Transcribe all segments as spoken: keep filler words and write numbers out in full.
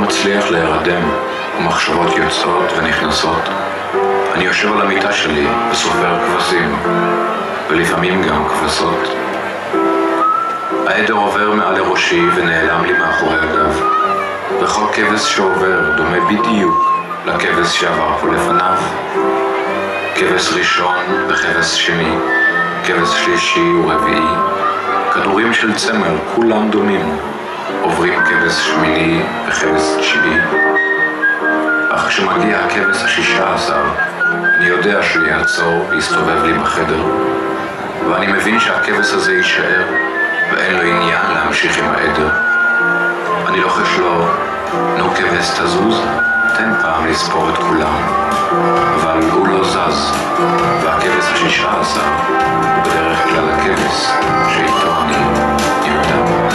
מצליח להירדם, ומחשבות יוצאות ונכנסות. אני יושב על המיטה שלי וסופר כבשים, ולפעמים גם כבשות. העדר עובר מעל לראשי ונעלם לי מאחורי הגב, וכל כבש שעובר דומה בדיוק לכבש שעבר פה לפניו. כבש ראשון וכבש שני, כבש שלישי ורביעי, כדורים של צמר, כולם דומים, עוברים כבש שמיני וכבש תשיעי. אך כשמגיע הכבש השישה עשר, אני יודע שהוא יעצור ויסתובב לי בחדר, ואני מבין שהכבש הזה יישאר ואין לו עניין להמשיך עם העדר. אני לוחש לו, נו כבש תזוז, תן פעם לספור את כולם. אבל הוא לא זז, והכבש השישה עשר הוא בדרך כלל הכבש שאיתו אני נרדם.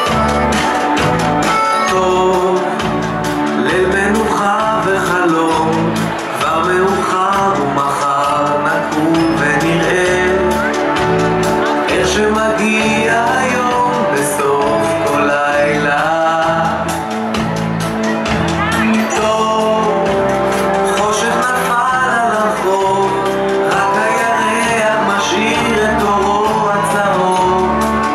טוב, ליל מנוחה וחלום, כבר מאוחר ומחר נקום ונראה איך שמגיע היום בסוף כל לילה. טוב, חושך נפל על הרחוב, רק הירח משאיר את אורו הצהוב,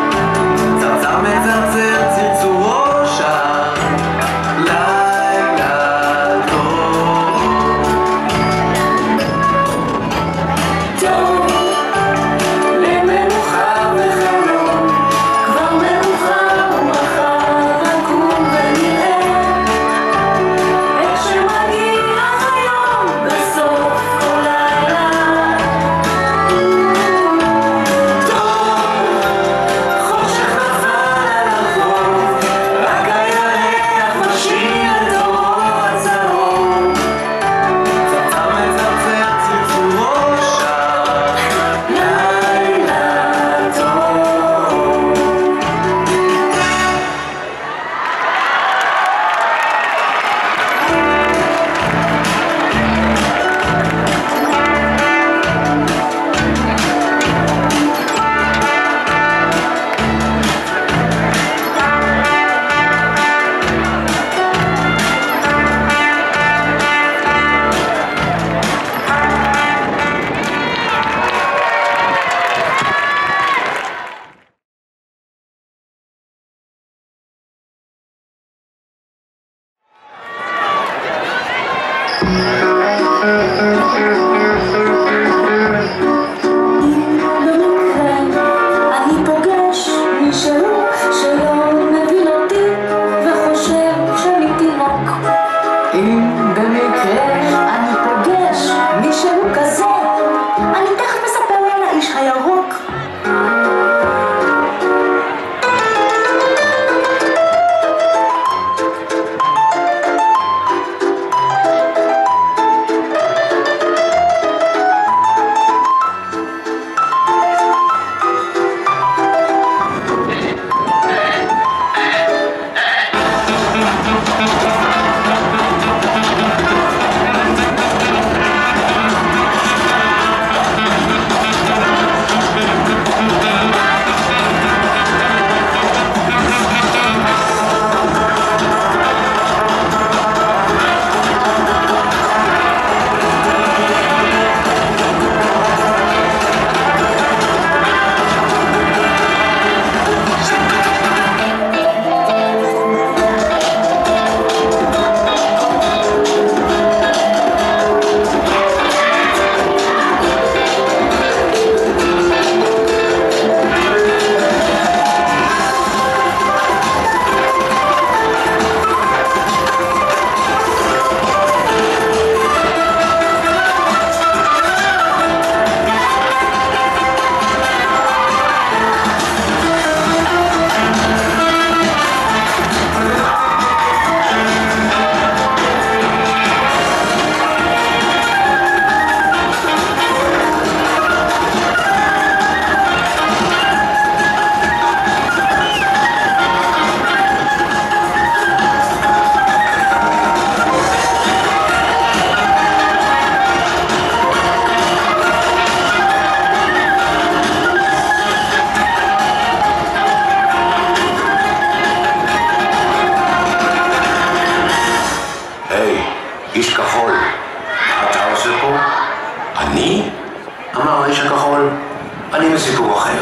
אני? אמר האיש הכחול, אני מסיפור אחר.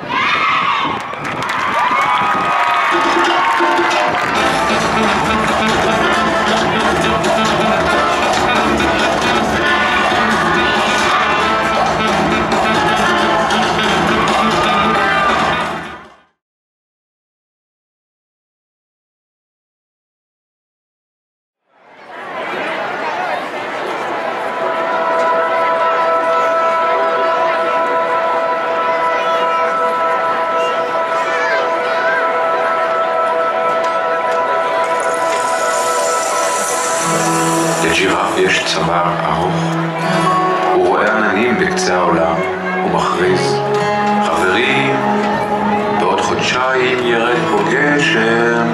לג'ירף יש צוואר ארוך. הוא רואה עננים בקצה העולם ומכריז, חברים, בעוד חודשיים ירד פה גשם.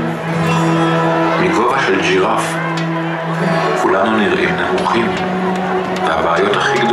מגובה של ג'ירף כולנו נראים נמוכים, והבעיות הכי